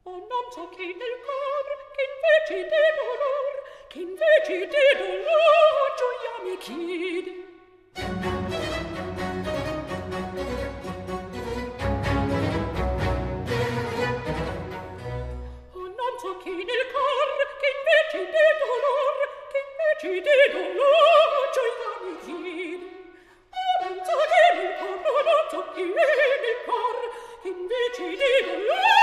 Oh, non so che nel cor, che invece di dolor, che invece di dolor gioia mi chiede. Oh, non so che nel cor, che invece di dolor, che invece di dolor gioia mi chiede. Oh, non so che nel cor, oh, non so che nel cor, che invece di dolor